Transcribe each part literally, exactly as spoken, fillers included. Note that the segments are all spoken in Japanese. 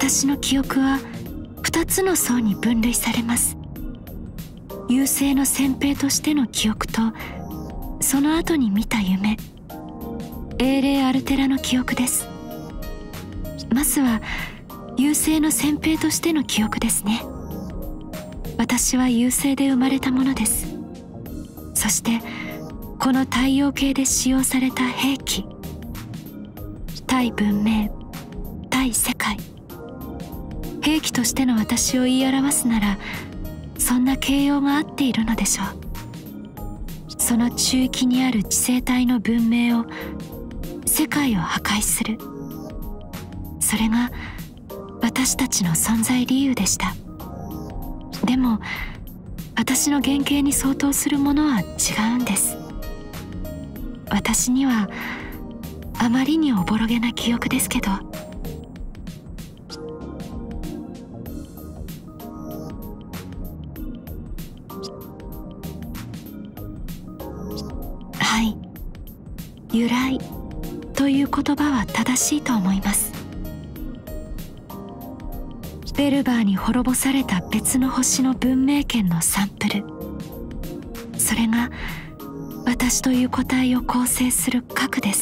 私の記憶は二つの層に分類されます。優勢の先兵としての記憶と、その後に見た夢、英霊アルテラの記憶です。まずは優勢の先兵としての記憶ですね。私は優勢で生まれたものです。そしてこの太陽系で使用された兵器、対文明、対世界、兵器としての私を言い表すなら、そんな形容が合っているのでしょう。その中域にある知性体の文明を、世界を破壊する、それが私たちの存在理由でした。でも私の原型に相当するものは違うんです。私にはあまりにおぼろげな記憶ですけど、はい、由来という言葉は正しいと思います。ベルバーに滅ぼされた別の星の文明圏のサンプル、それが私という個体を構成する核です。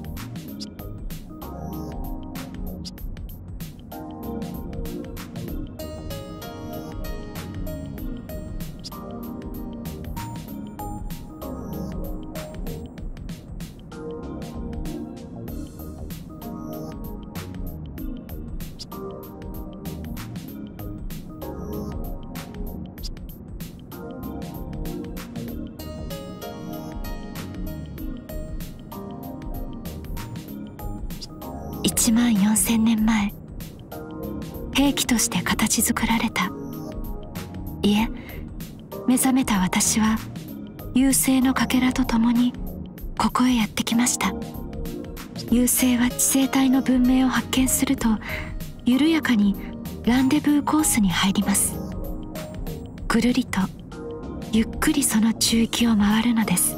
いちまんよんせんねんまえ、兵器として形作られた、いえ、目覚めた私は優勢のかけらとともにここへやってきました。優勢は知性体の文明を発見すると、緩やかにランデブーコースに入ります。ぐるりとゆっくりその中域を回るのです。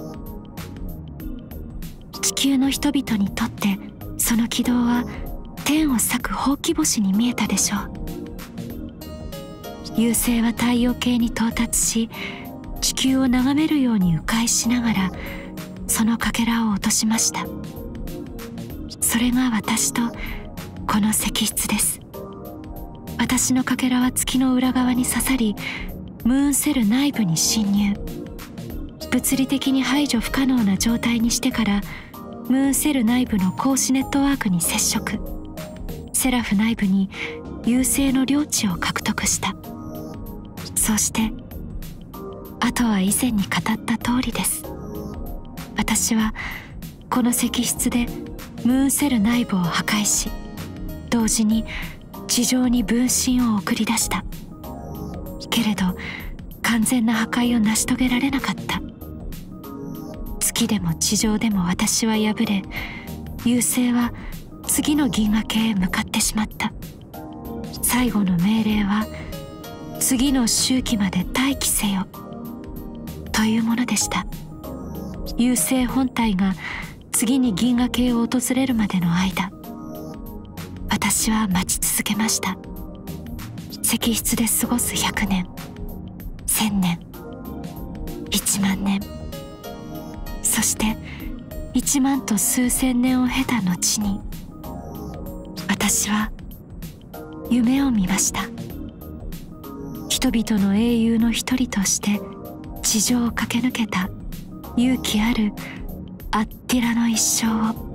地球の人々にとってその軌道は天を裂くほうき星に見えたでしょう。優勢は太陽系に到達し、地球を眺めるように迂回しながらそのかけらを落としました。それが私とこの石室です。私のかけらは月の裏側に刺さり、ムーンセル内部に侵入。物理的に排除不可能な状態にしてからムーンセル内部の光子ネットワークに接触。セラフ内部に優勢の領地を獲得した。そうしてあとは以前に語った通りです。私はこの石室でムーンセル内部を破壊し、同時に地上に分身を送り出した。けれど完全な破壊を成し遂げられなかった。月でも地上でも私は敗れ、優勢は次の銀河系へ向かってしまった。最後の命令は、次の周期まで待機せよというものでした。優勢本体が次に銀河系を訪れるまでの間、私は待ち続けました。石室で過ごすひゃくねん、せんねん、いちまんねん、そしていちまんと数千年を経た後に、私は夢を見ました。人々の英雄の一人として地上を駆け抜けた勇気あるアッティラの一生を。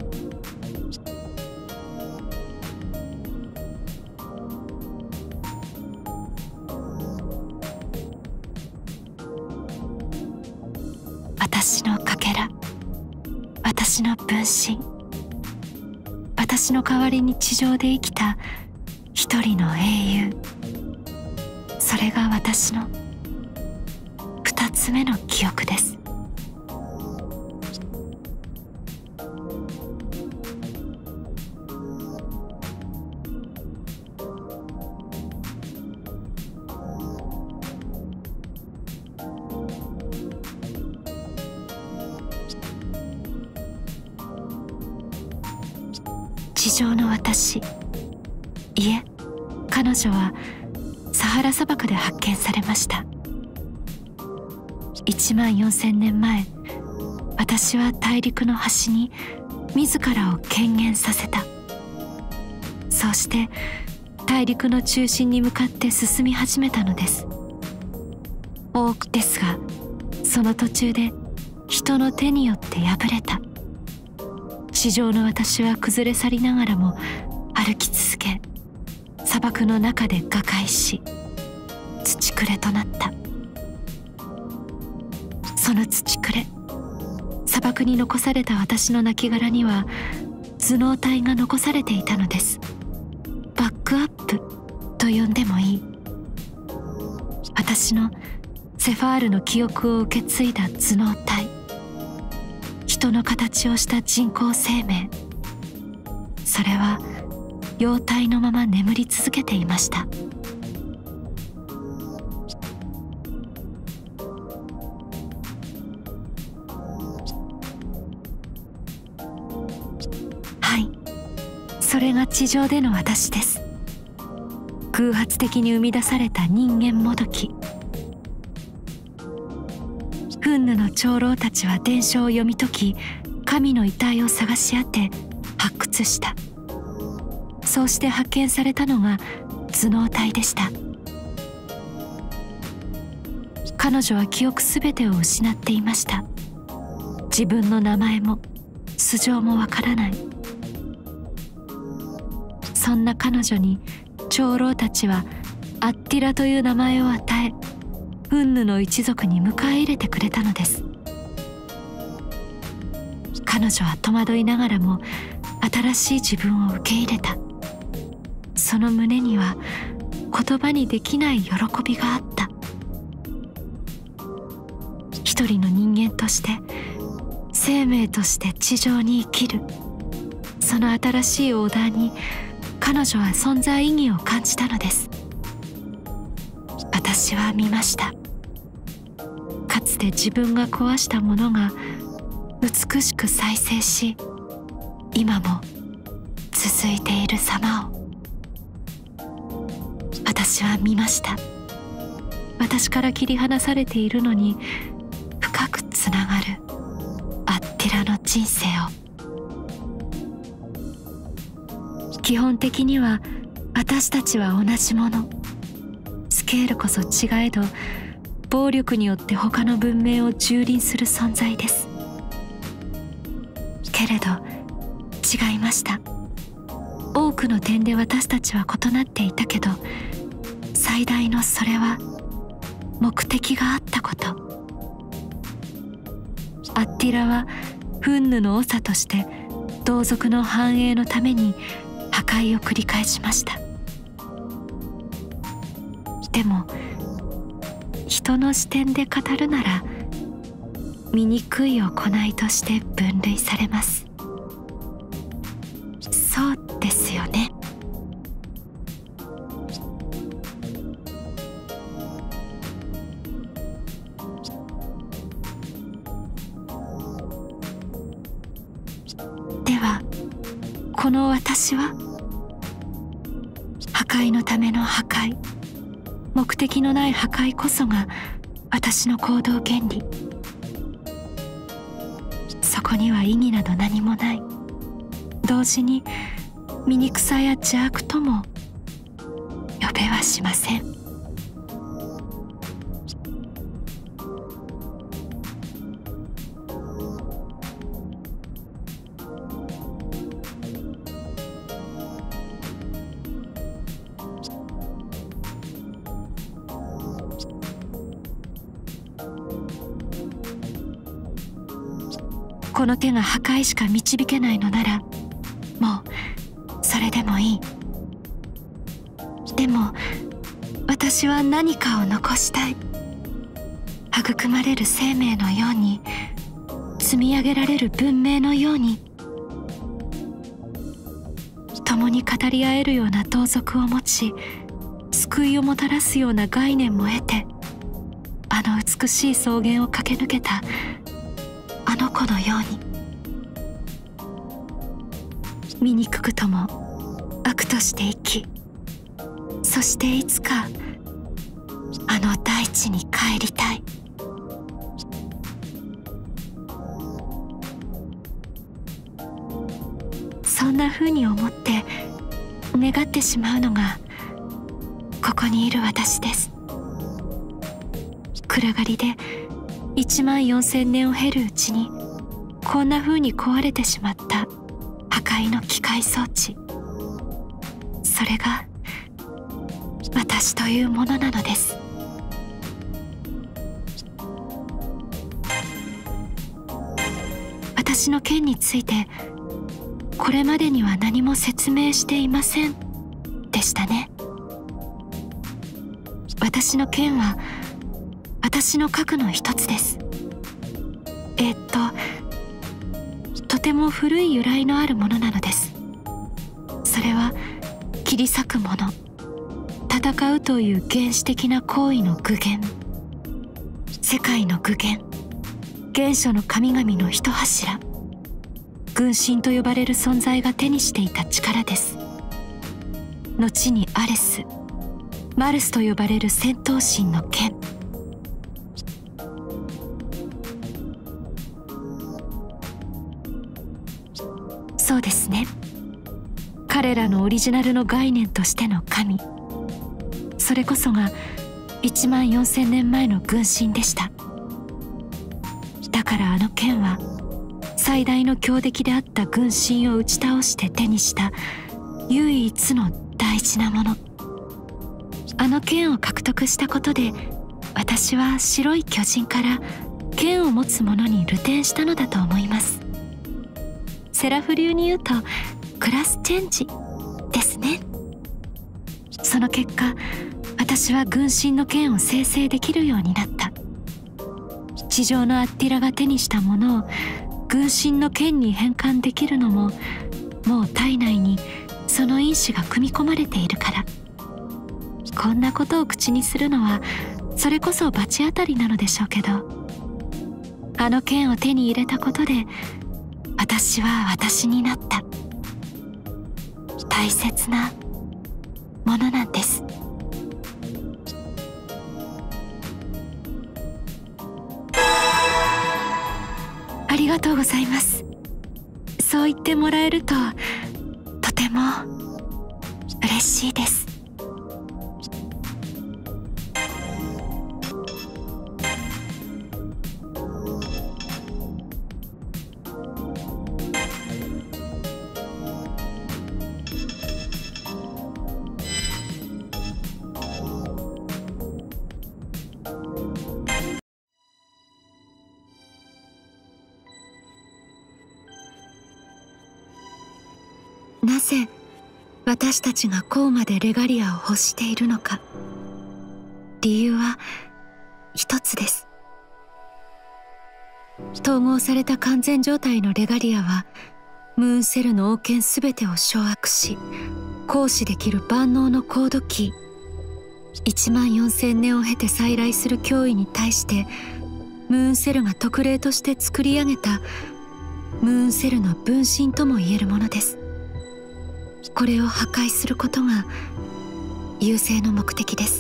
私のかけら、私の分身、私の代わりに地上で生きた一人の英雄、それが私の二つ目の記憶です。地上の私、いえ彼女はサハラ砂漠で発見されました。いちまんよんせんねんまえ、私は大陸の端に自らを顕現させた。そうして大陸の中心に向かって進み始めたのです。多くですが、その途中で人の手によって破れた。地上の私は崩れ去りながらも歩き続け、砂漠の中で瓦解し、土くれとなった。その土くれ、砂漠に残された私の亡骸には頭脳体が残されていたのです。バックアップと呼んでもいい。私のセファールの記憶を受け継いだ頭脳体、人の形をした人工生命、それは幼体のまま眠り続けていました。はい、それが地上での私です。偶発的に生み出された人間もどき。フンヌの長老たちは伝承を読み解き、神の遺体を探し当て発掘した。そうして発見されたのが頭脳体でした。彼女は記憶すべてを失っていました。自分の名前も素性もわからない。そんな彼女に長老たちはアッティラという名前を与え、フンヌの一族に迎え入れてくれたのです。彼女は戸惑いながらも新しい自分を受け入れた。その胸には言葉にできない喜びがあった。一人の人間として、生命として地上に生きる、その新しいオーダーに彼女は存在意義を感じたのです。私は見ました。かつて自分が壊したものが美しく再生し、今も続いている様を。私は見ました。私から切り離されているのに深くつながるアッティラの人生を。基本的には私たちは同じもの。スケールこそ違えど、暴力によって他の文明を蹂躙する存在です。けれど違いました。多くの点で私たちは異なっていたけど、最大のそれは目的があったこと。アッティラはフンヌの長として同族の繁栄のために破壊を繰り返しました。でも人の視点で語るなら醜い行いとして分類されます。そうですよね。ではこの私は、破壊のための破壊、目的のない破壊こそが私の行動原理。そこには意義など何もない。同時に醜さや邪悪とも呼べはしません。この手が破壊しか導けないのなら、もうそれでもいい。でも私は何かを残したい。育まれる生命のように、積み上げられる文明のように、共に語り合えるような同族を持ち、救いをもたらすような概念も得て、あの美しい草原を駆け抜けたあの子のように。醜くとも悪として生き、 そしていつかあの大地に帰りたい。そんな風に思って願ってしまうのがここにいる私です。暗がりでいちまんよんせんねんを経るうちにこんな風に壊れてしまった破壊の機械装置、それが私というものなのです。私の件についてこれまでには何も説明していませんでしたね。私の件は私の核の一つです。えっととても古い由来のあるものなのです。それは切り裂くもの、戦うという原始的な行為の具現、世界の具現、原初の神々の一柱、軍神と呼ばれる存在が手にしていた力です。後にアレス、マルスと呼ばれる戦闘神の剣。そうですね、彼らのオリジナルの概念としての神、それこそがいちまんよんせんねんまえの軍神でした。だからあの剣は最大の強敵であった軍神を打ち倒して手にした唯一の大事なもの。あの剣を獲得したことで私は白い巨人から剣を持つ者に流転したのだと思います。セラフ流に言うとクラスチェンジですね。その結果私は軍神の剣を生成できるようになった。地上のアッティラが手にしたものを軍神の剣に変換できるのも、もう体内にその因子が組み込まれているから。こんなことを口にするのはそれこそ罰当たりなのでしょうけど、あの剣を手に入れたことで私は私になった。大切なものなんです。ありがとうございます。そう言ってもらえるととても嬉しいです。なぜ私たちがこうまでレガリアを欲しているのか。理由は一つです。統合された完全状態のレガリアはムーンセルの王権すべてを掌握し行使できる万能のコードキー。いちまんよんせんねんを経て再来する脅威に対してムーンセルが特例として作り上げたムーンセルの分身ともいえるものです。これを破壊することが優勢の目的です。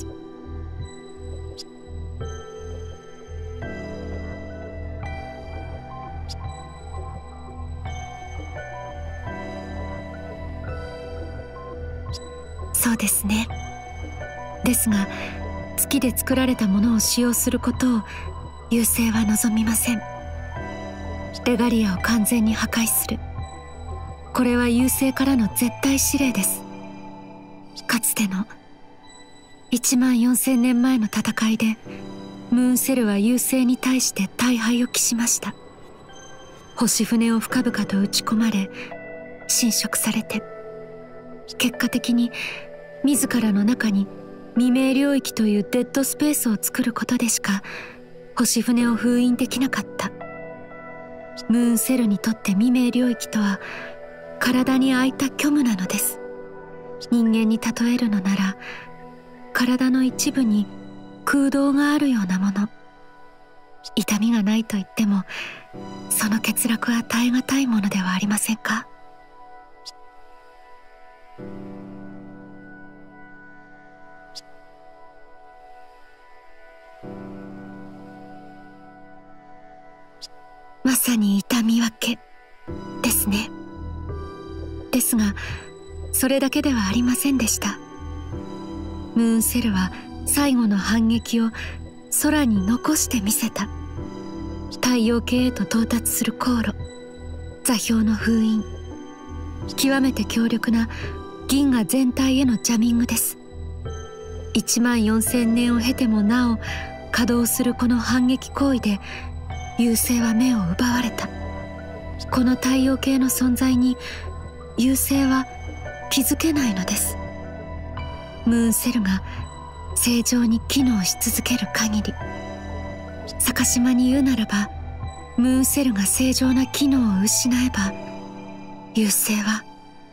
そうですね。ですが月で作られたものを使用することを優勢は望みません。レガリアを完全に破壊する、これは優勢からの絶対指令です。かつてのいちまんよんせんねんまえの戦いでムーンセルは優勢に対して大敗を喫しました。星船を深々と打ち込まれ侵食されて、結果的に自らの中に未明領域というデッドスペースを作ることでしか星船を封印できなかった。ムーンセルにとって未明領域とは体に空いた虚無なのです。人間に例えるのなら体の一部に空洞があるようなもの。痛みがないと言ってもその欠落は耐え難いものではありませんか。 まさに痛み分けですね。ですがそれだけではありませんでした。ムーンセルは最後の反撃を空に残してみせた。太陽系へと到達する航路、座標の封印、極めて強力な銀河全体へのジャミングです。いちまんよんせんねんを経てもなお稼働するこの反撃行為で遊星は目を奪われた。この太陽系の存在に遊星は気づけないのです。ムーンセルが正常に機能し続ける限り、坂島に言うならばムーンセルが正常な機能を失えば遊星は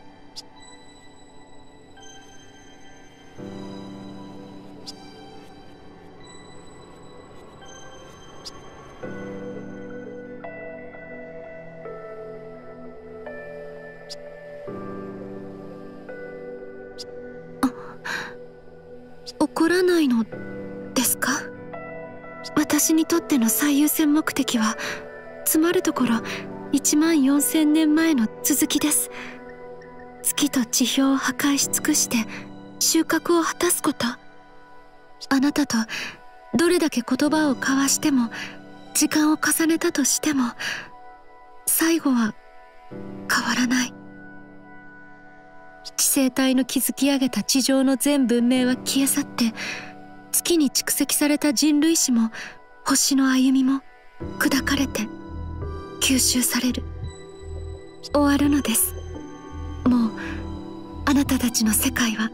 怒らないのですか？私にとっての最優先目的はつまるところいちまんよんせんねんまえの続きです。月と地表を破壊し尽くして収穫を果たすこと。あなたとどれだけ言葉を交わしても時間を重ねたとしても最後は変わらない。地生態の築き上げた地上の全文明は消え去って月に蓄積された人類史も星の歩みも砕かれて吸収される。終わるのです。もうあなたたちの世界は。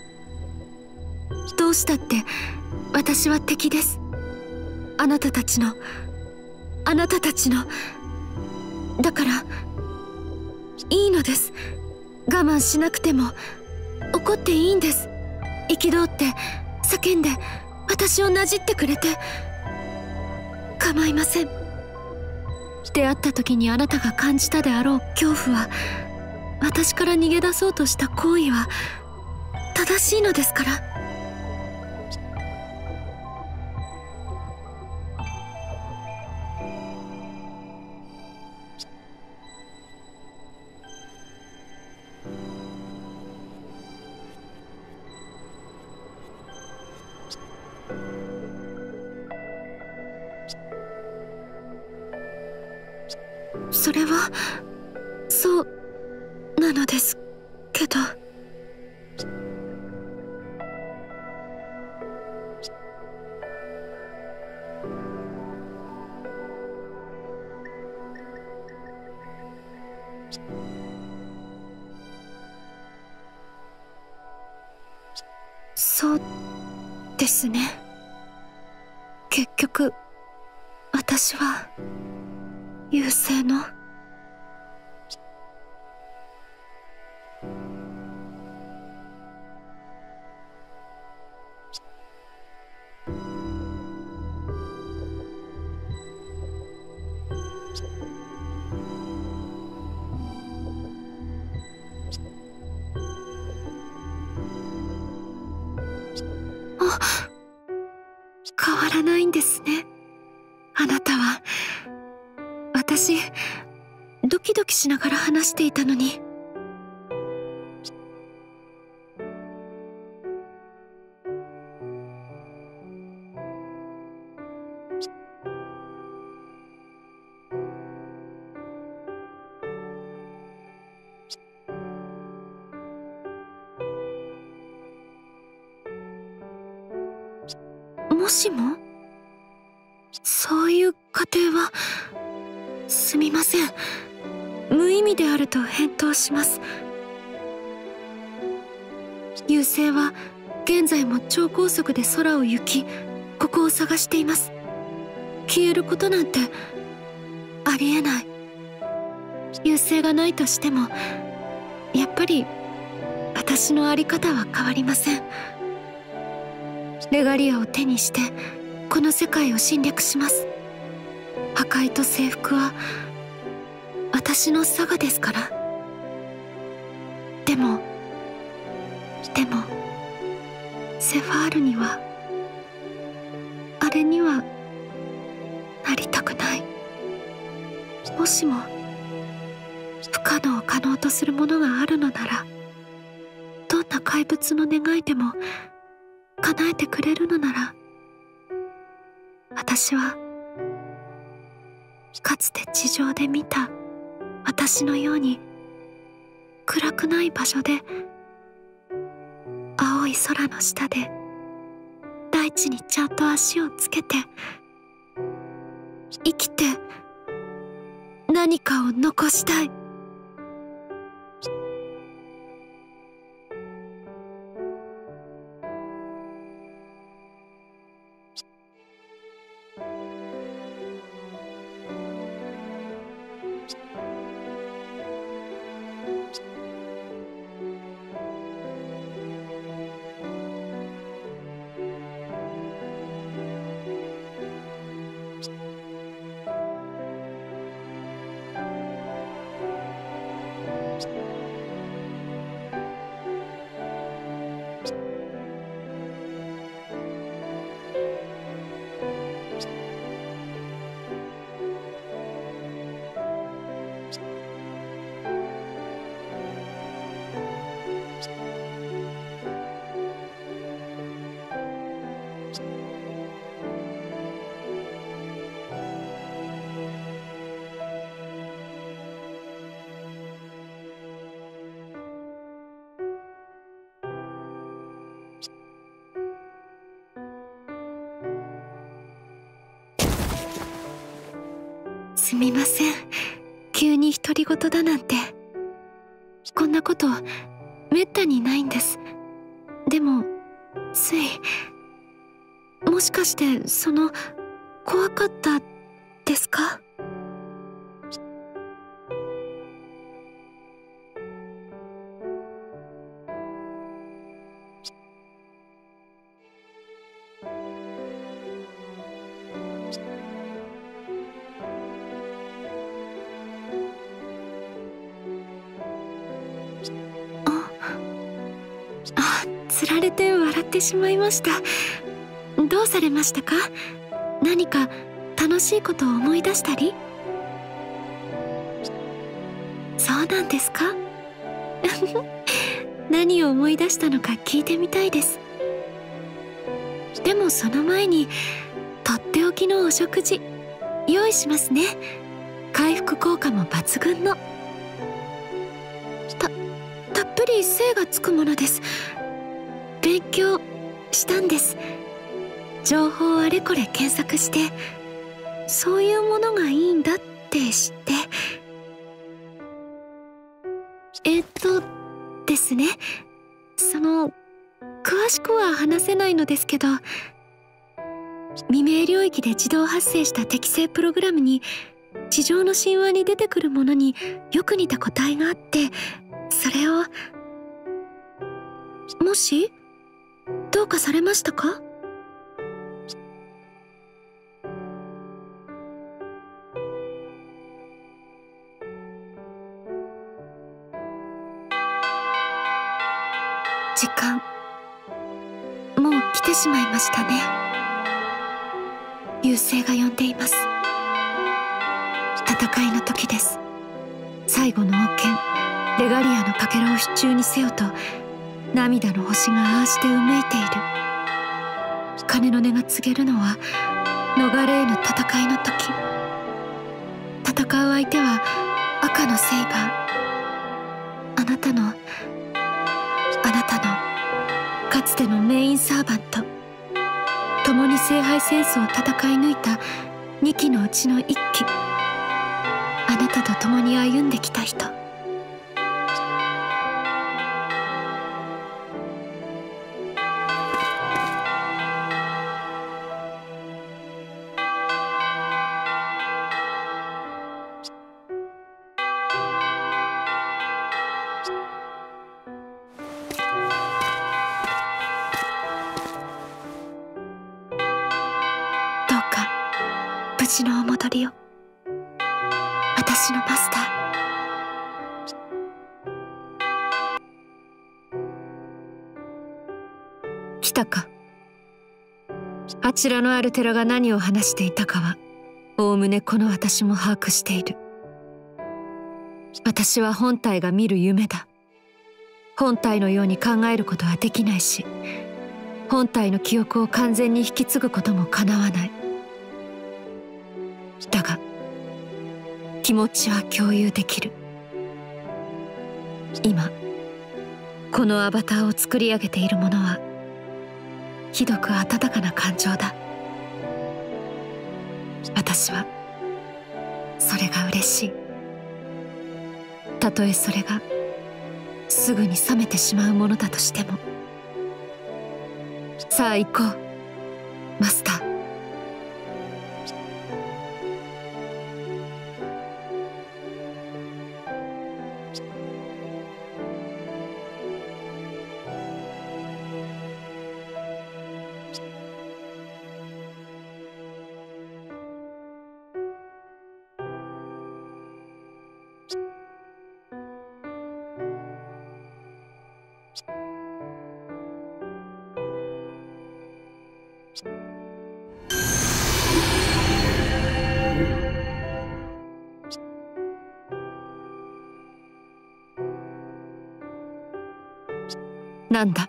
どうしたって私は敵です。あなたたちのあなたたちのだからいいのです。我慢しなくても怒っていいんです。憤って叫んで私をなじってくれて構いません。出会った時にあなたが感じたであろう恐怖は、私から逃げ出そうとした行為は正しいのですから。それはそうなのですけど。そうですね。結局私は優勢のあ、変わらないんですね、あなたは。私ドキドキしながら話していたのに。もしもそういう過程はすみません、無意味であると返答します。遊星は現在も超高速で空を行きここを探しています。消えることなんてありえない。遊星がないとしてもやっぱり私の在り方は変わりません。レガリアを手にしてこの世界を侵略します。破壊と征服は私のサガですから。でもでもセファールにはあれにはなりたくない。 しも不可能を可能とするものがあるのなら、どんな怪物の願いでも叶えてくれるのなら、私はかつて地上で見た私のように暗くない場所で、青い空の下で大地にちゃんと足をつけて生きて何かを残したい。すみません、急に独り言だなんて。こんなことめったにないんです。でもつい、もしかしてその怖かったですか？つられて笑ってしまいました。どうされましたか？何か楽しいことを思い出したり？そうなんですか？何を思い出したのか聞いてみたいです。でもその前にとっておきのお食事用意しますね。回復効果も抜群のたたっぷり精がつくものです。勉強したんです。情報あれこれ検索して、そういうものがいいんだって知って。えっとですね、その詳しくは話せないのですけど、未明領域で自動発生した適正プログラムに地上の神話に出てくるものによく似た個体があって、それを。もしどうかされましたか？時間、もう来てしまいましたね。優勢が呼んでいます。戦いの時です。最後の王権レガリアのかけらを手中にせよと、涙の星がああしてうめいている。鐘の音が告げるのは逃れ得ぬ戦いの時。戦う相手は赤のセイバー。あなたのあなたのかつてのメインサーバント。共に聖杯戦争を戦い抜いたにきのうちのいっき。あなたと共に歩んできた人。無事のお戻りを、私のマスター。来たか。あちらのある寺が何を話していたかは、おおむねこの私も把握している。 私は本体が見る夢だ。本体のように考えることはできないし、本体の記憶を完全に引き継ぐこともかなわない。だが気持ちは共有できる。今このアバターを作り上げているものはひどく温かな感情だ。私はそれが嬉しい。たとえそれがすぐに冷めてしまうものだとしても。さあ行こうマスター。なんだ。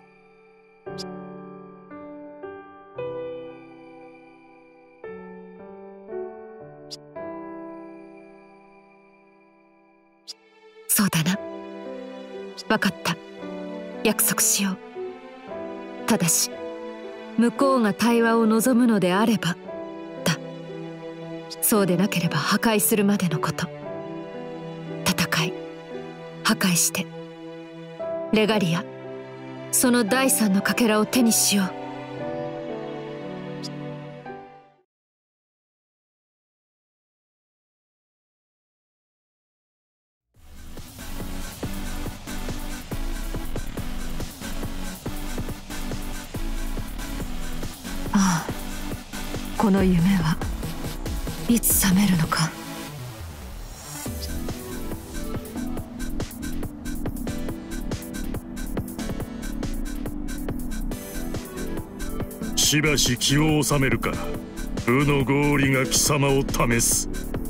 そうだな。わかった。約束しよう。ただし向こうが対話を望むのであればだ。そうでなければ破壊するまでのこと。戦い破壊してレガリア、その第三のかけらを手にしよう。ああ、この夢はいつ覚めるのか。 しばし気を収めるか。負の合理が貴様を試す。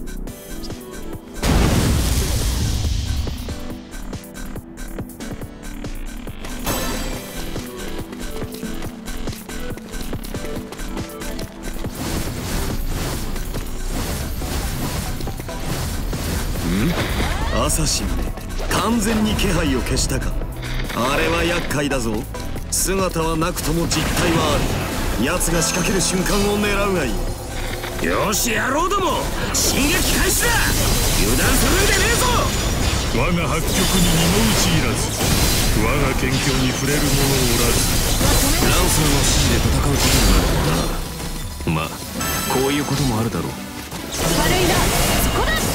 ん？アサシンめ、完全に気配を消したか。あれは厄介だぞ。姿はなくとも実体はある。奴が仕掛ける瞬間を狙うがいい。 よし野郎ども、進撃開始だ。油断するんでねえぞ。 我が八極に二の打ちいらず、我が剣境に触れる者おらず。 ランソーの指示で戦うことになるんだな。まあこういうこともあるだろう。 悪いな、そこだ。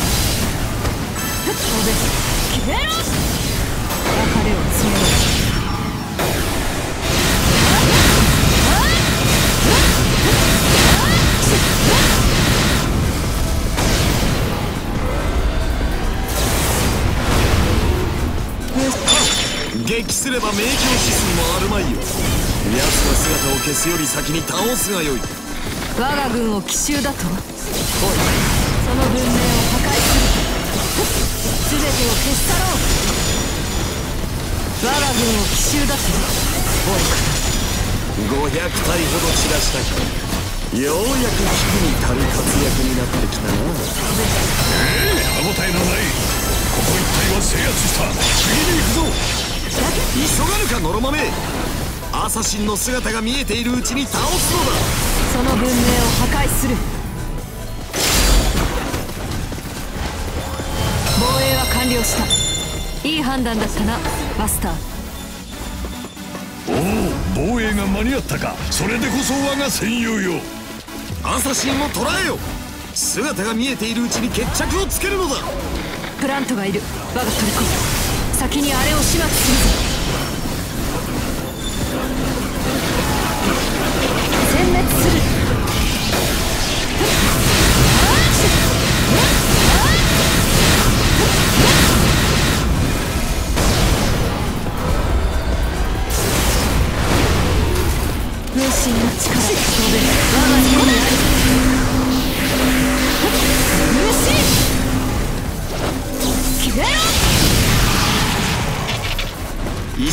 決めろ。別れを告げろ。 撃すれば明鏡止水もあるまいよ。奴の姿を消すより先に倒すがよい。 我が軍を奇襲だと。おい、その文明を破壊する。全てを消し去ろう。我が軍を奇襲だと。 ごひゃくたいほど散らしたか。ようやく聞くに足る活躍になってきたな。 ええ、歯応えのない。ここ一帯は制圧した。次に行くぞ。 急がぬかノロマメ。アサシンの姿が見えているうちに倒すのだ。 その文明を破壊する。防衛は完了した。いい判断だったなマスター。 おお、防衛が間に合ったか。それでこそ我が戦友よ。 アサシンを捕らえよ。姿が見えているうちに決着をつけるのだ。 プラントがいる。我がトリコ、先にあれを始末するぞ。殲滅する。分身の力、飛べ。我が手にある。分身決めろ。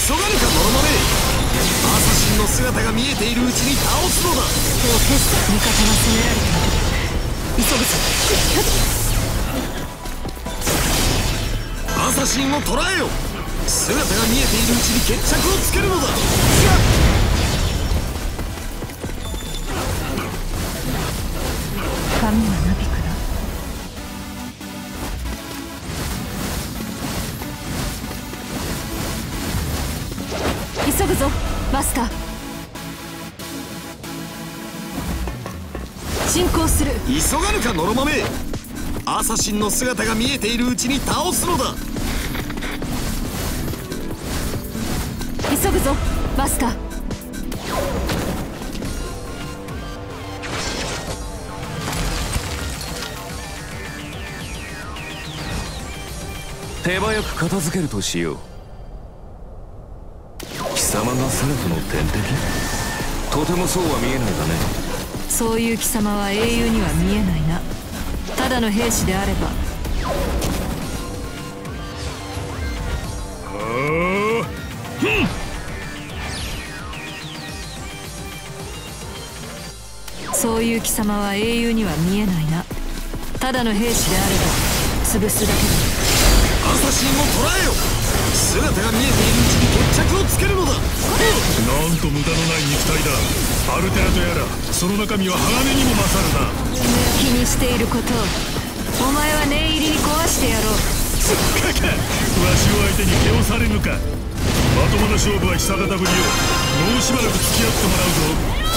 急がぬかノロノレ。アサシンの姿が見えているうちに倒すのだ。 手を消す。味方が攻められている。急ぐぞ。 アサシンを捕らえよ。姿が見えているうちに決着をつけるのだ。 髪はなびくな。急ぐぞマスター。進行する。 急がぬかノロマメ。アサシンの姿が見えているうちに倒すのだ。 急ぐぞマスター。 手早く片付けるとしよう。貴様がセラフの天敵？とてもそうは見えないがね。 そういう貴様は英雄には見えないな。ただの兵士であれば。そういう貴様は英雄には見えないな。ただの兵士であれば潰すだけだ。 アサシンを捕らえよ。姿が見えているうちに決着をつけるのだ。 なんと無駄のない肉体だ。アルテラとやらその中身は鋼にも勝るな。 気にしていることをお前は念入りに壊してやろう。 かかわしを相手に気をされぬか。まともな勝負は久方ぶりよ。もうしばらく付き合ってもらうぞ。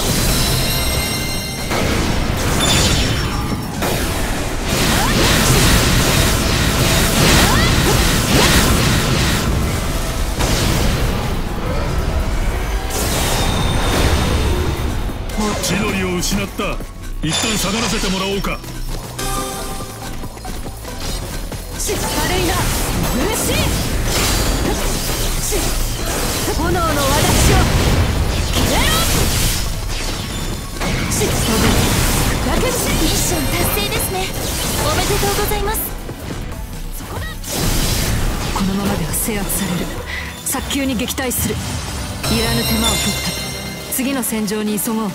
地の利を失った。一旦下がらせてもらおうか。 し軽いな無視。炎の輪立ちを決めろ。し飛ぶラケット。ミッション達成ですね。おめでとうございます。そこだ。このままでは制圧される。早急に撃退する。いらぬ手間を取った。次の戦場に急ごう。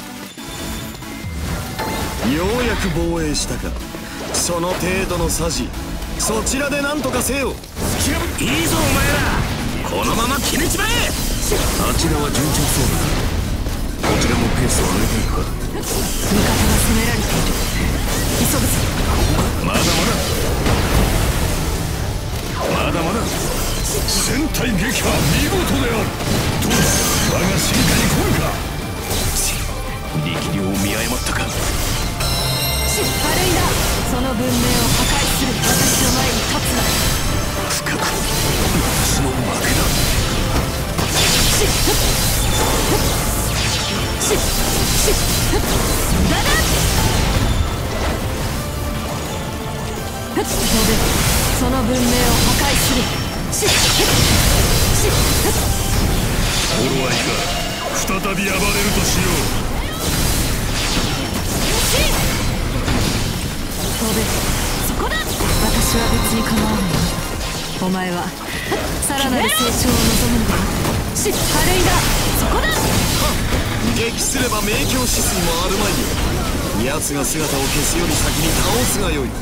ようやく防衛したか。その程度のさじ、そちらで何とかせよ。 いいぞお前ら、このまま決めちまえ。あちらは順調そうだ。こちらもペースを上げていくか。 味方が攻められている。急ぐぞ。 まだまだまだまだ。 戦隊撃破見事である。どうだ我が進化に来るか。 力量を見誤ったか。 軽いな。その文明を破壊する。私の前に立つな。 深く私の負けだ。 しっしっしっだな。飛べ。その文明を破壊する。しっしっ頃合いか。再び暴れるとしよう。 飛べ。そこだ。私は別に構わない。お前はさらなる成長を望むのか。し軽いな。そこだ。 撃すれば明鏡止水もあるまいよ。奴が姿を消すより先に倒すがよい。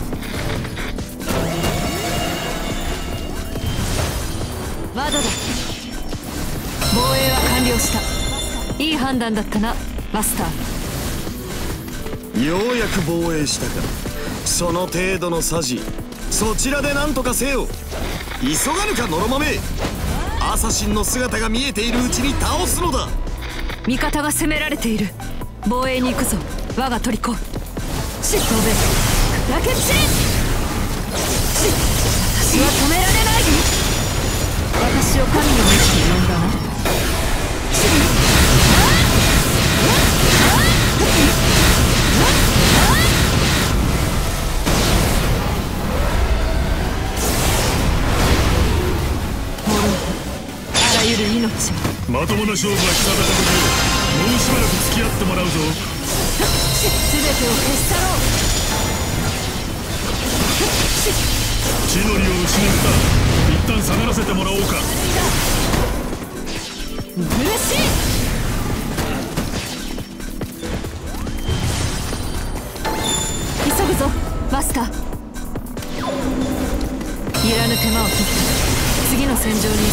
まだだ。防衛は完了した。いい判断だったなマスター。ようやく防衛したか。その程度のさじ、そちらで何とかせよ。急がぬかノロマメ。アサシンの姿が見えているうちに倒すのだ。 味方が攻められている。防衛に行くぞ我が虜。し飛べラケッチ。し私は止められない。私を神の道に呼んだな。 まともな勝負は久方ぶりよ。もうしばらく付き合ってもらうぞ。 全てを消し去ろう。 地の利を失った。一旦下がらせてもらおうか。 苦しい。急ぐぞマスター。いらぬ手間を取って次の戦場に急ごう。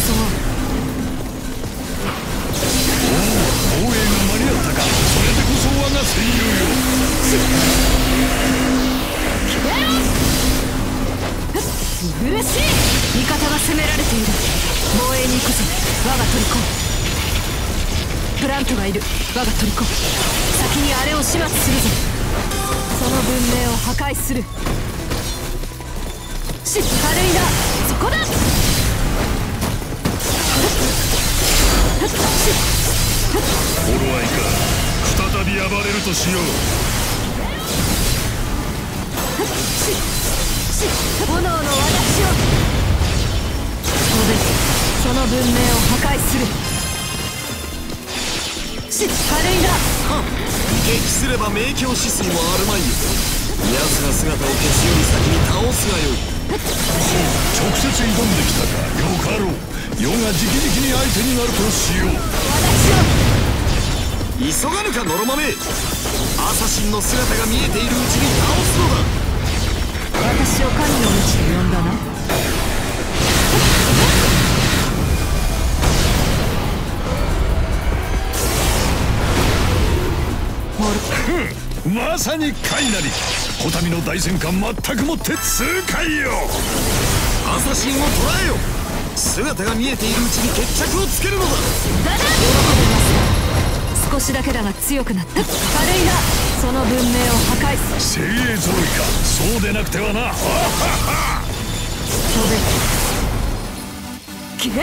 応援が間に合ったか。それでこそ我が戦友よ。 苦しい。味方が攻められている。防衛に行くぞ我が虜。プラントがいる我が虜。先にあれを始末するぞ。その文明を破壊する。し軽いな。そこだ。 頃合いか。再び暴れるとしよう。 炎の私を飛べ。その文明を破壊する。し軽いな。 撃すれば明鏡止水もあるまいよ。奴が姿を消すより先に倒すがよい。 直接挑んできたか。よかろう。余が直々に相手になるとしよう。 急がぬかノロマメ。アサシンの姿が見えているうちに倒すのだ。 私を神の道で呼んだな。 まさにカイナリ。こたびの大戦艦全くもって痛快よ。 アサシンを捕らえよ。姿が見えているうちに決着をつけるのだ。だだ喜べます。少しだけだが強くなった。軽いな。その文明を破壊する。 精鋭揃いか。そうでなくてはな。飛べ。消えろ。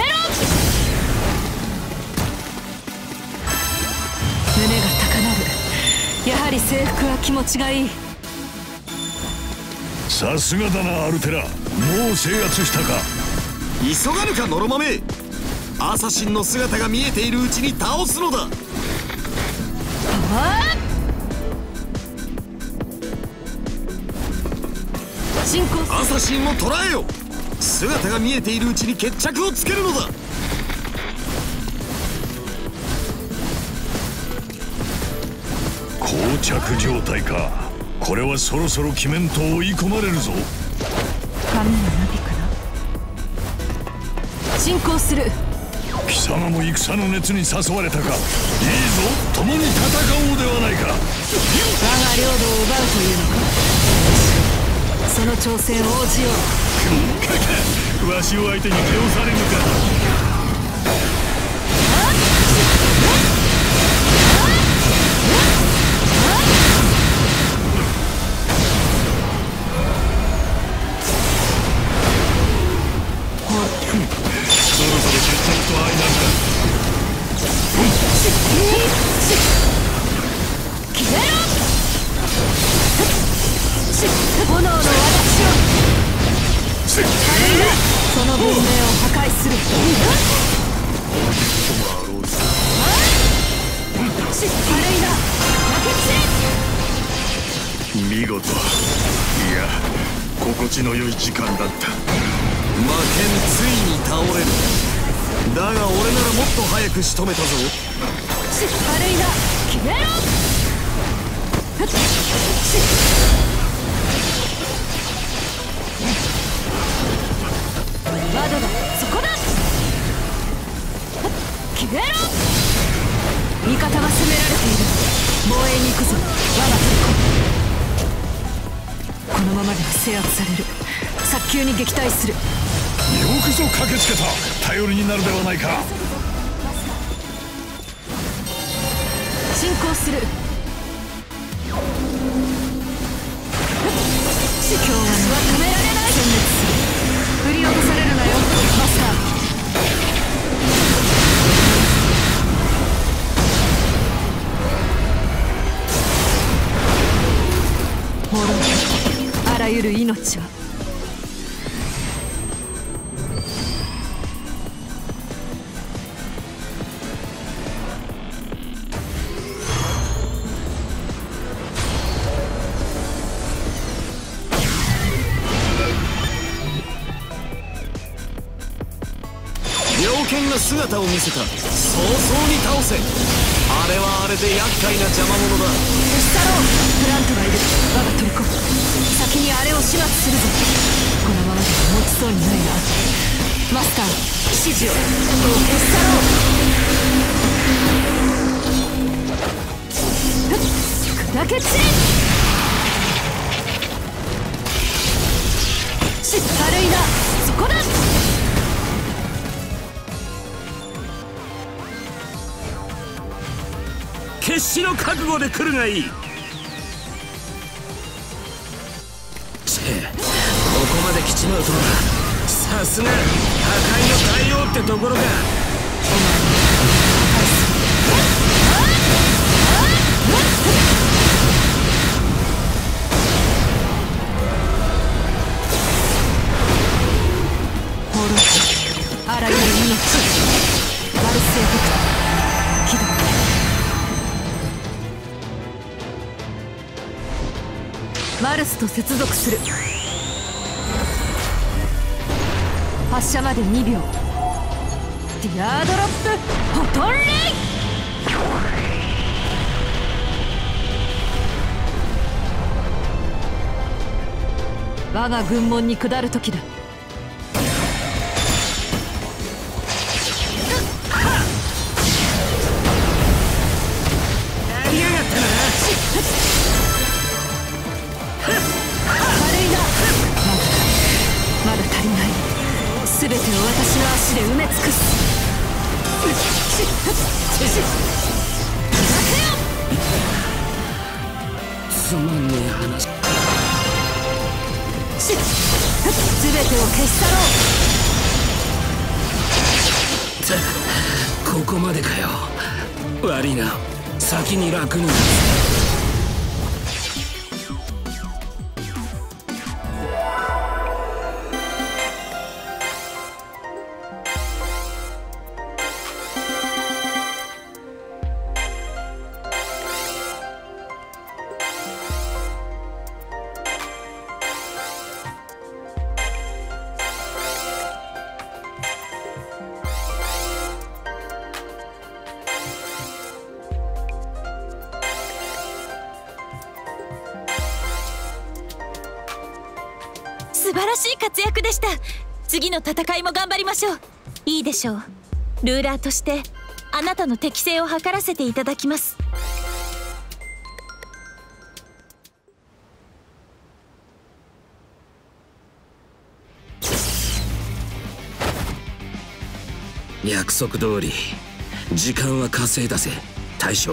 胸が高鳴る。やはり制服は気持ちがいい。 さすがだなアルテラ。もう制圧したか。 急がぬかノロマメ。アサシンの姿が見えているうちに倒すのだ。 進行。 アサシンを捕らえよ。姿が見えているうちに決着をつけるのだ。 膠着状態か。これはそろそろ鬼面と追い込まれるぞ。 髪のナビかな。進行する。 貴様も戦の熱に誘われたか。いいぞ、共に戦おうではないか。 我が領土を奪うというのか。その挑戦応じよう。わしを相手に気をされぬか。そろそろ決着と相なるか。 消えろ。炎の私を。その文明を破壊する。軽いな。 見事。いや心地の良い時間だった。 魔剣ついに倒れる。だが俺ならもっと早く仕留めたぞ。 軽いな。消えろ。窓だ。そこだ。消えろ。味方が攻められている。防衛に行くぞ我が虜。このままでは制圧される。早急に撃退する。 よくぞ駆けつけた。頼りになるではないか。 進行する。今日は止められない。殲滅する。振り落とされるなよマスター。滅ぶあらゆる命は。 了解。 剣が姿を見せた。早々に倒せ。あれはあれで厄介な邪魔者だ。 消し去ろう。プラントがいる。我が取り込む。先にあれを始末するぞ。このままでは持ちそうにないな。マスター、指示を。消し去ろう。砕け散れ。し軽いな。そこだ。 決死の覚悟で来るがいい。チェ、ここまで来ちまうとはさすが破壊の大王ってところか。 あらゆる命、マルスエフェクト起動。マルスと接続する。発射までにびょう。ディアードロップフォトンレイ。我が軍門に下る時だ。全てを私の足で埋め尽くす。 つまんねえ話。 全てを消し去ろう。 ここまでかよ。悪いな、先に楽になる。 素晴らしい活躍でした。次の戦いも頑張りましょう。いいでしょう。ルーラーとしてあなたの適性を図らせていただきます。 約束通り時間は稼いだぜ大将。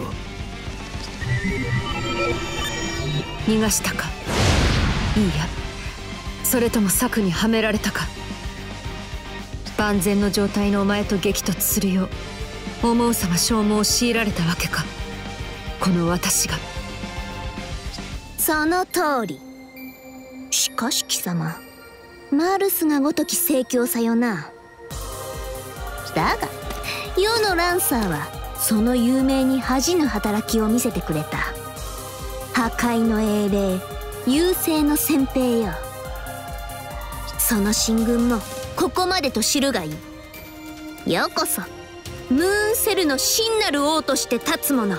逃がしたか。いいや、それとも策にはめられたか。万全の状態のお前と激突するよう思うさま消耗を強いられたわけか、この私が。 その通り。しかし貴様、マルスがごとき盛況さよな。だが世のランサーはその有名に恥じぬ働きを見せてくれた。破壊の英霊、優勢の先兵よ。その進軍もここまでと知るがいい。ようこそムーンセルの真なる王として立つ者。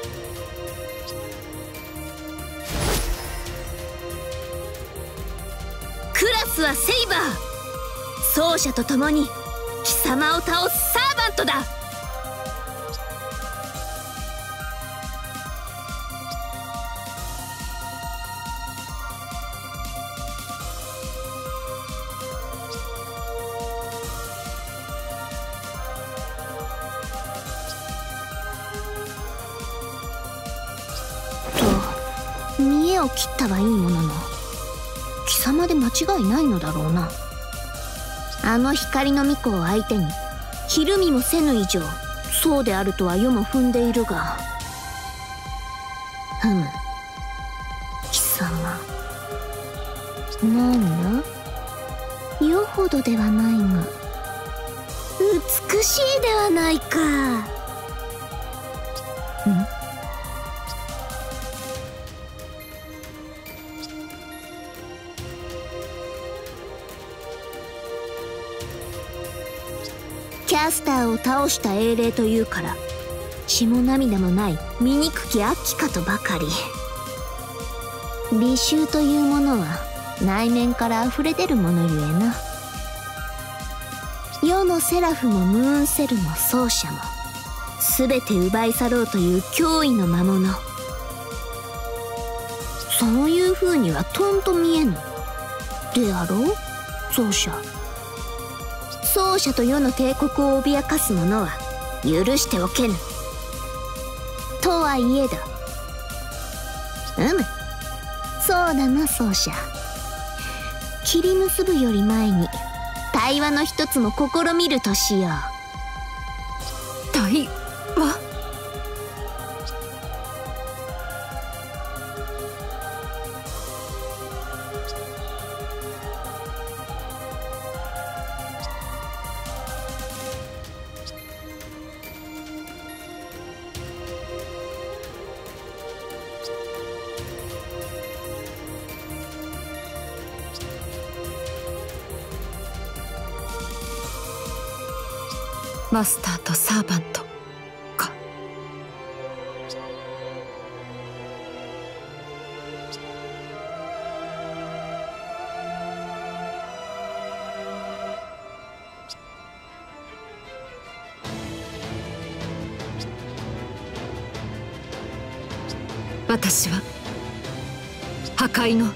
クラスはセイバー。奏者と共に貴様を倒すサーバントだ。と見栄を切ったはいいものの、貴様で間違いないのだろうな。あの光の巫女を相手にひるみもせぬ以上、そうであるとは世も踏んでいるが。ふむ、貴様なんだ、よほどではないが美しいではないか。んキャャスターを倒した英霊というから血も涙もない醜き悪鬼かとばかり。美醜というものは内面から溢れ出るものゆえな。世のセラフもムーンセルも奏者も全て奪い去ろうという脅威の魔物。そういう風にはとんと見えぬであろう奏者。奏者と世の帝国を脅かす者は許しておけぬ。とはいえだ。うむ、そうだな奏者。切り結ぶより前に対話の一つも試みるとしよう。 対話？マスターとサーバントか。私は破壊の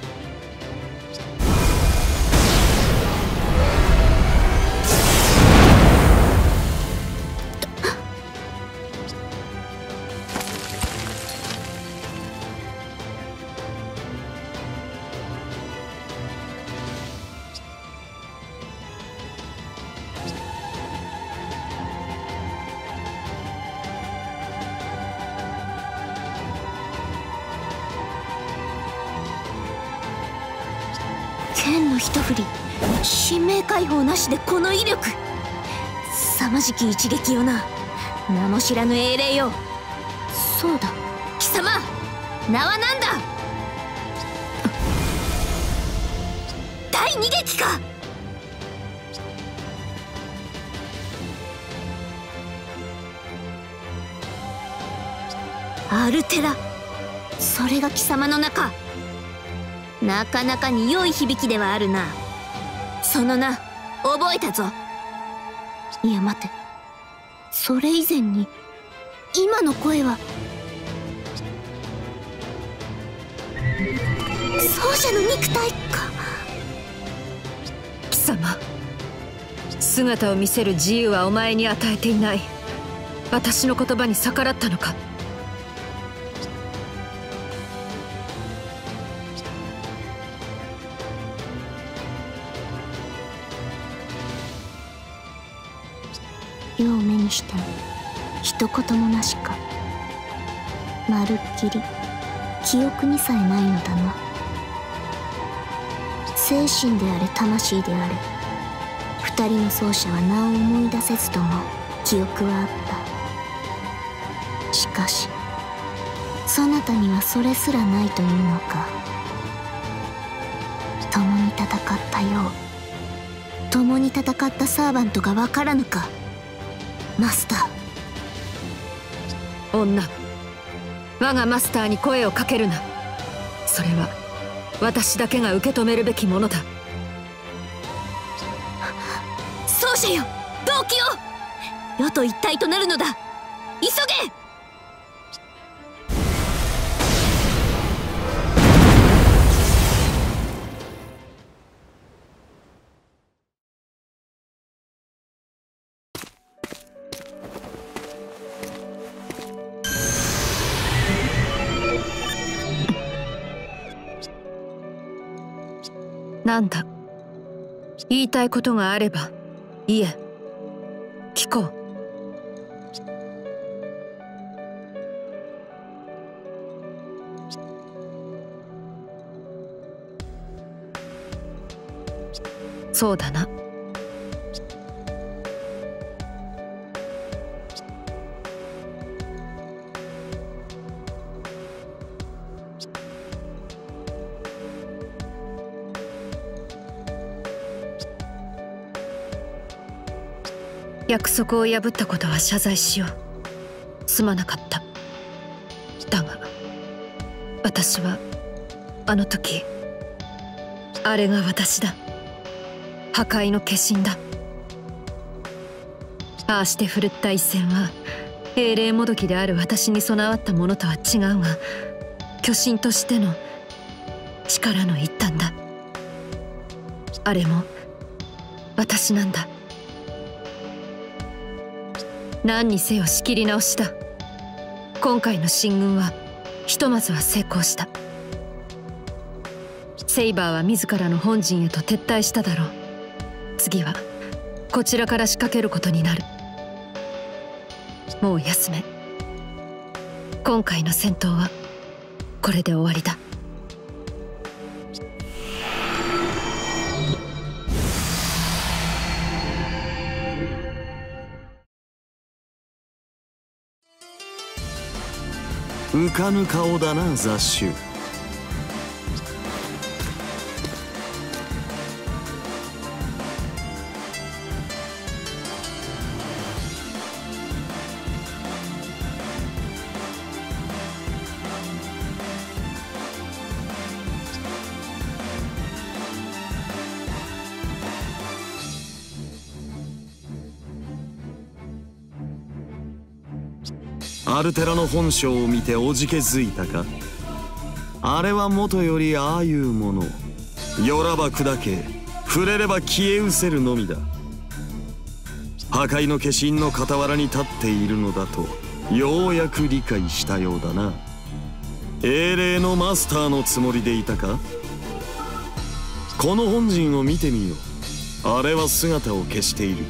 剣の一振り、神明解放なしでこの威力。凄まじき一撃よな。名も知らぬ英霊よ。そうだ、貴様名は何だ。第二撃か。アルテラ、それが貴様の名か。なかなかに良い響きではあるな。その名覚えたぞ。いや待て、それ以前に今の声は奏者の肉体か。 貴様、姿を見せる自由はお前に与えていない。私の言葉に逆らったのか。 世を目にしても一言もなしか。まるっきり記憶にさえないのだな。精神であれ魂であれ、二人の奏者は名を思い出せずとも記憶はあった。しかしそなたにはそれすらないというのか。共に戦ったよう、共に戦ったサーバントがわからぬか。マスター。女、我がマスターに声をかけるな。それは私だけが受け止めるべきものだ。 奏者よ、同期を。世と一体となるのだ。急げ。 なんだ、言いたいことがあれば言え。聞こう。そうだな。 約束を破ったことは謝罪しよう。すまなかった。だが私はあの時、あれが私だ。破壊の化身だ。ああして振るった一戦は英霊もどきである私に備わったものとは違うが、巨神としての力の一端だ。あれも私なんだ。何にせよ仕切り直しだ。今回の進軍はひとまずは成功した。セイバーは自らの本陣へと撤退しただろう。次はこちらから仕掛けることになる。もう休め。今回の戦闘はこれで終わりだ。 浮かぬ顔だな雑種。アルテラの本性を見ておじけづいたか。あれはもとよりああいうもの。よらば砕け、触れれば消え失せるのみだ。破壊の化身の傍らに立っているのだとようやく理解したようだな。英霊のマスターのつもりでいたか。この本陣を見てみよ。あれは姿を消している。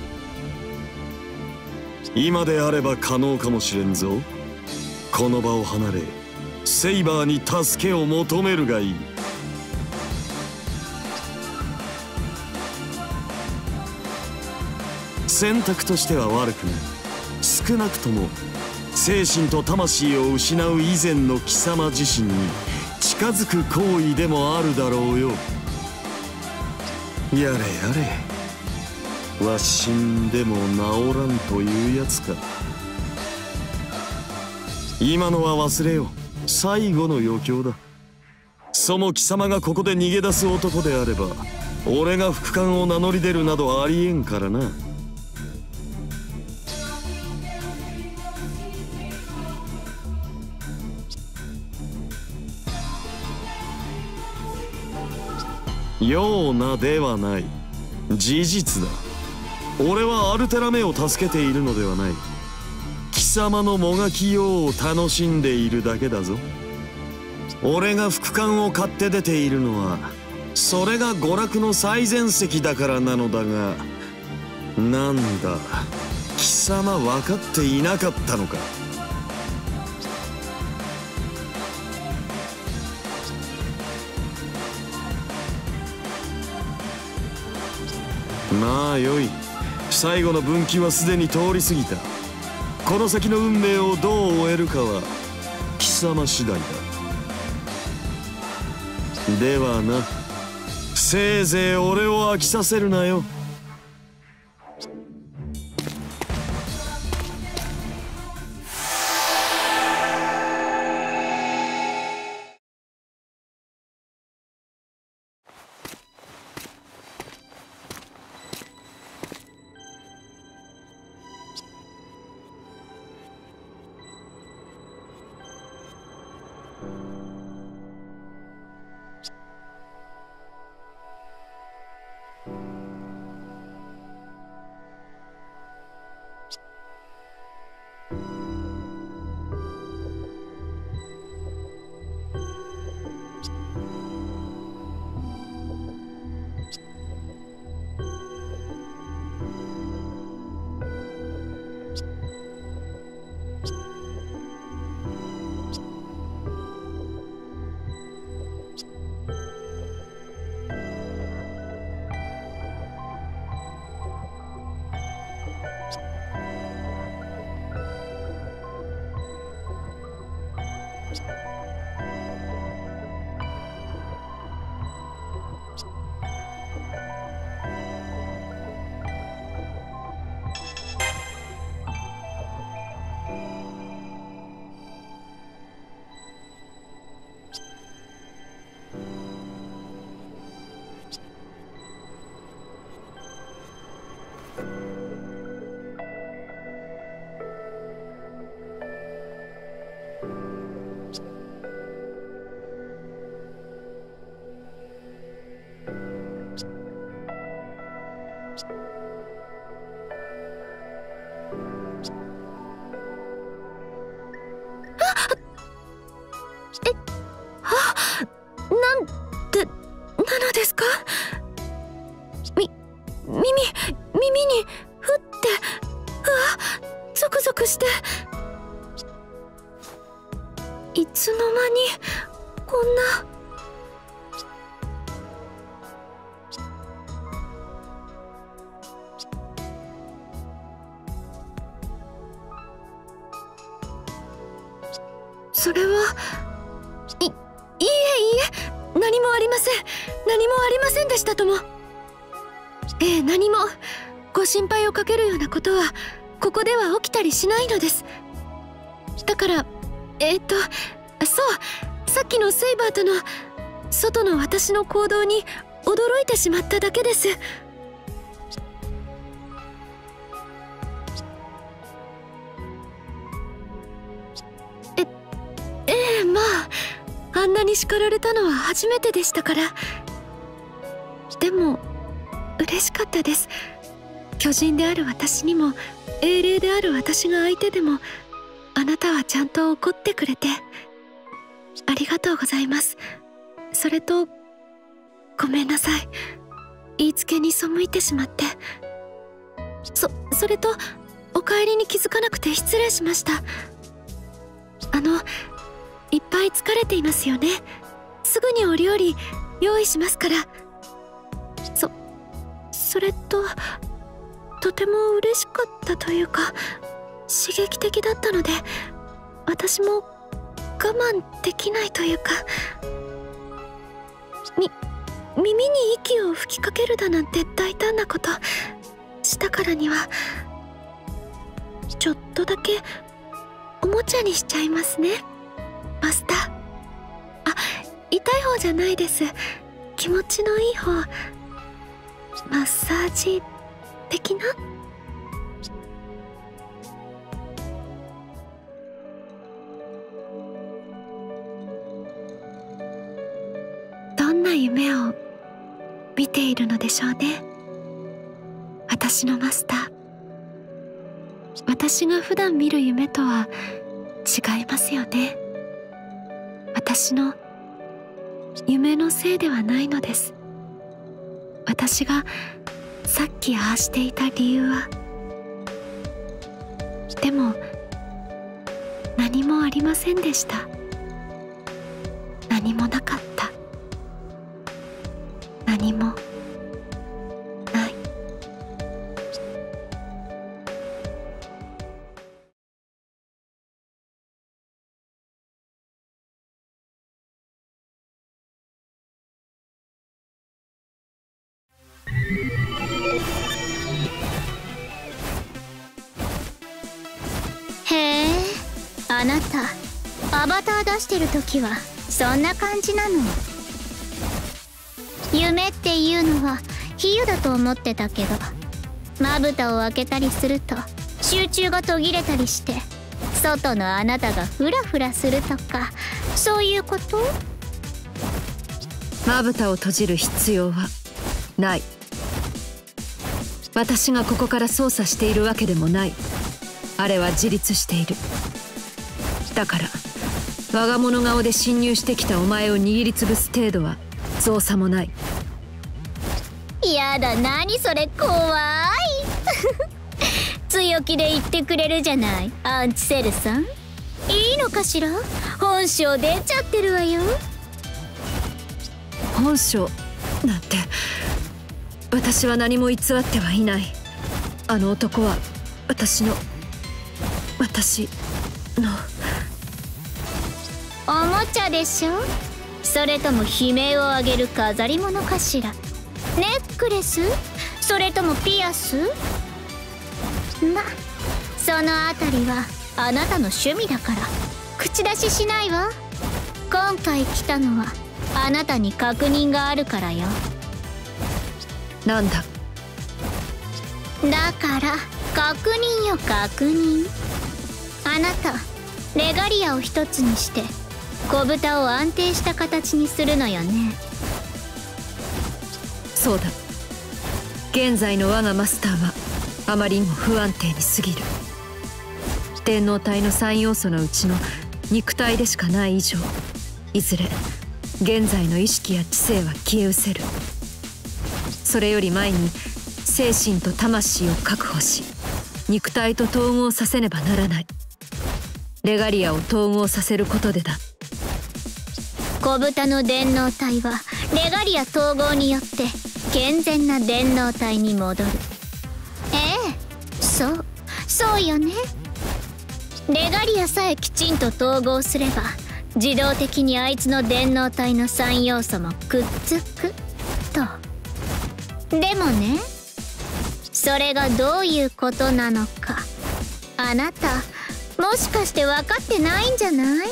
今であれば可能かもしれんぞ。この場を離れセイバーに助けを求めるがいい。選択としては悪くない。少なくとも精神と魂を失う以前の貴様自身に近づく行為でもあるだろうよ。やれやれ、わしんでも治らんというやつか。今のは忘れよ。最後の余興だ。その貴様がここで逃げ出す男であれば俺が副官を名乗り出るなどありえんからな。ようなではない。事実だ。俺はアルテラメを助けているのではない。貴様のもがきようを楽しんでいるだけだぞ。俺が副官を買って出ているのはそれが娯楽の最前席だからなのだが、なんだ貴様分かっていなかったのか。まあよい。最後の分岐はすでに通り過ぎた。この先の運命をどう終えるかは貴様次第だ。ではな、せいぜい俺を飽きさせるなよ。 え、あ、なんてなのですか？み、耳、耳にふって、うわ、ゾクゾクして。いつの間にこんな。それはいいえいいえ、何もありません。何もありませんでしたとも。ええ、何もご心配をかけるようなことはここでは起きたりしないのです。だからえっとそう、さっきのセイバーとの外の私の行動に驚いてしまっただけです。えええ、まああんなに叱られたのは初めてでしたから。でも嬉しかったです。巨人である私にも英霊である私が相手でもあなたはちゃんと怒ってくれてありがとうございます。それとごめんなさい、言いつけに背いてしまって。そそれとお帰りに気づかなくて失礼しました。あのいっぱい疲れていますよね。すぐにお料理用意しますから。そそれととても嬉しかったというか刺激的だったので私も我慢できないというか、み耳に息を吹きかけるだなんて大胆なことしたからにはちょっとだけおもちゃにしちゃいますね、マスター。あ、痛い方じゃないです。気持ちのいい方、マッサージ的な。どんな夢を見ているのでしょうね、私のマスター。私が普段見る夢とは違いますよね。私の夢のせいではないのです。私がさっきああしていた理由は。でも何もありませんでした。何もなかった。何もない。 へえ、あなたアバター出してる時はそんな感じなの。夢っていうのは比喩だと思ってたけど、まぶたを開けたりすると集中が途切れたりして外のあなたがフラフラするとか、そういうこと？ まぶたを閉じる必要はない。私がここから操作しているわけでもない。あれは自立している。だから我が物顔で侵入してきたお前を握りつぶす程度は造作もない。 やだ、何それ、怖い強気で言ってくれるじゃない、アンチセルさん。いいのかしら、本性出ちゃってるわよ。 本性なんて私は何も偽ってはいない。あの男は私の私のおもちゃでしょ、それとも悲鳴を上げる飾り物かしら。ネックレス、それともピアス。ま、そのあたりはあなたの趣味だから口出ししないわ。今回来たのはあなたに確認があるからよ。 なんだ。 だから確認よ、確認。あなたレガリアを一つにして小豚を安定した形にするのよね。 そうだ。現在の我がマスターはあまりにも不安定に過ぎる。電脳体のさん要素のうちの肉体でしかない以上、いずれ現在の意識や知性は消え失せる。それより前に精神と魂を確保し、肉体と統合させねばならない。レガリアを統合させることでだ。 小豚の電脳体はレガリア統合によって健全な電脳体に戻る。ええ、そうそうよね。レガリアさえきちんと統合すれば、自動的にあいつの電脳体のさん要素もくっつくと。でもね、それがどういうことなのか、あなたもしかして分かってないんじゃない？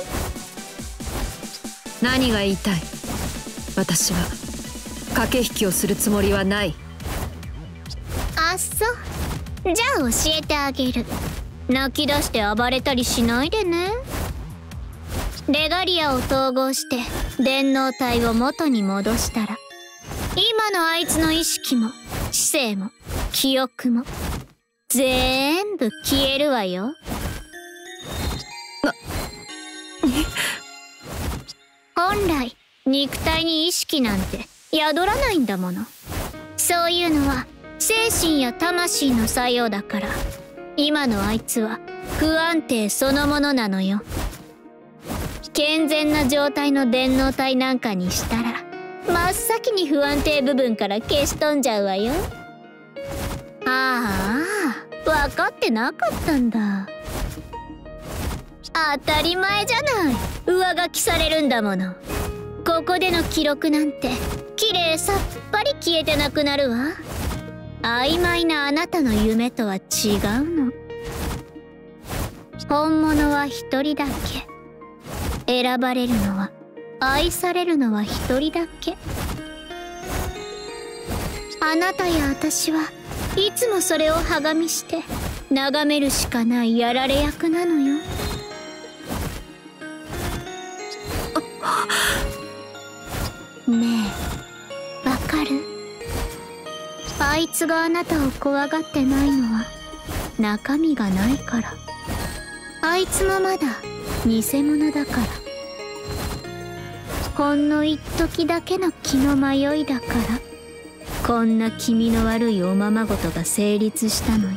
何が言いたい？私は駆け引きをするつもりはない。 あっそ、じゃあ教えてあげる。泣き出して暴れたりしないでね。レガリアを統合して電脳体を元に戻したら、今のあいつの意識も知性も記憶も全部消えるわよ。本来肉体に意識なんて宿らないんだもの。そういうのは精神や魂の作用だから、今のあいつは不安定そのものなのよ。健全な状態の電脳体なんかにしたら、真っ先に不安定部分から消し飛んじゃうわよ。ああ、分かってなかったんだ。当たり前じゃない。上書きされるんだもの。ここでの記録なんてきれいさっぱり消えてなくなるわ。曖昧なあなたの夢とは違うの。本物は一人だけ。選ばれるのは、愛されるのは一人だけ。あなたや私はいつもそれをはがみして眺めるしかないやられ役なのよ。ねえ、わかる？あいつがあなたを怖がってないのは中身がないから。あいつもまだ偽物だから。ほんの一時だけの気の迷いだから、こんな気味の悪いおままごとが成立したのよ。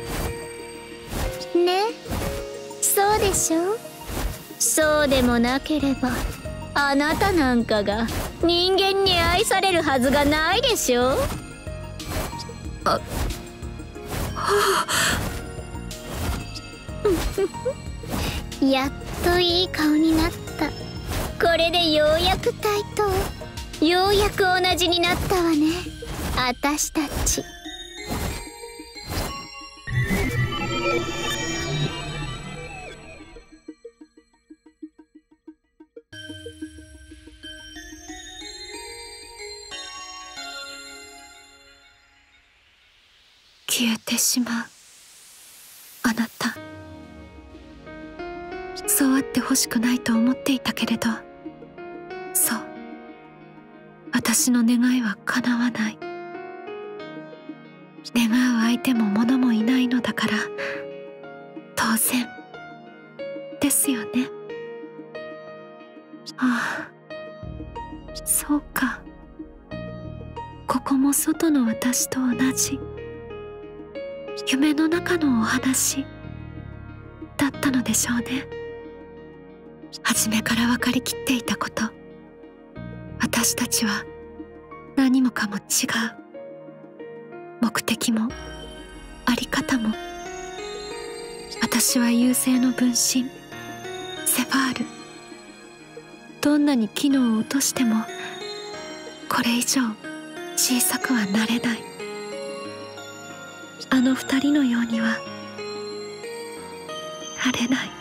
ね、そうでしょ？そうでもなければ、あなたなんかが人間に愛されるはずがないでしょ？あ、はあやっといい顔になった。これでようやく対等、ようやく同じになったわね、あたしたち。 消えてしまうあなた。そうあってほしくないと思っていたけれど、そう、私の願いは叶わない。願う相手も物もいないのだから当然ですよね。ああ、そうか。ここも外の私と同じ夢の中のお話だったのでしょうね。初めから分かりきっていたこと、私たちは何もかも違う。目的もあり方も。私は優勢の分身セファール。どんなに機能を落としてもこれ以上小さくはなれない。あの二人のようにはなれない。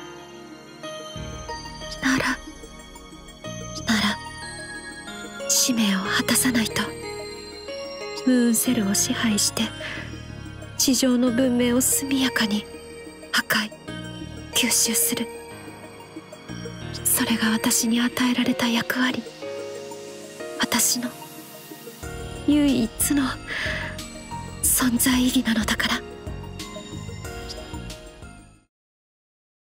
ならなら使命を果たさないと。ムーンセルを支配して地上の文明を速やかに破壊吸収する。それが私に与えられた役割、私の唯一の存在意義なのだから。